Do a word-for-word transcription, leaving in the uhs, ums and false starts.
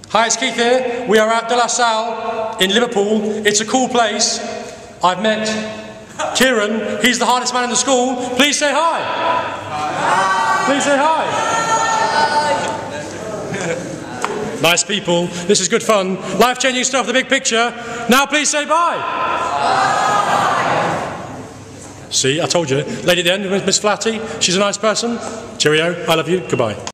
Hi, it's Keith here. We are at De La Salle in Liverpool. It's a cool place. I've met Kieran. He's the hardest man in the school. Please say hi. Hi. Please say hi. Hi. Nice people. This is good fun. Life-changing stuff, the big picture. Now please say bye. Bye. See, I told you. Lady at the end, Miss Flatty. She's a nice person. Cheerio. I love you. Goodbye.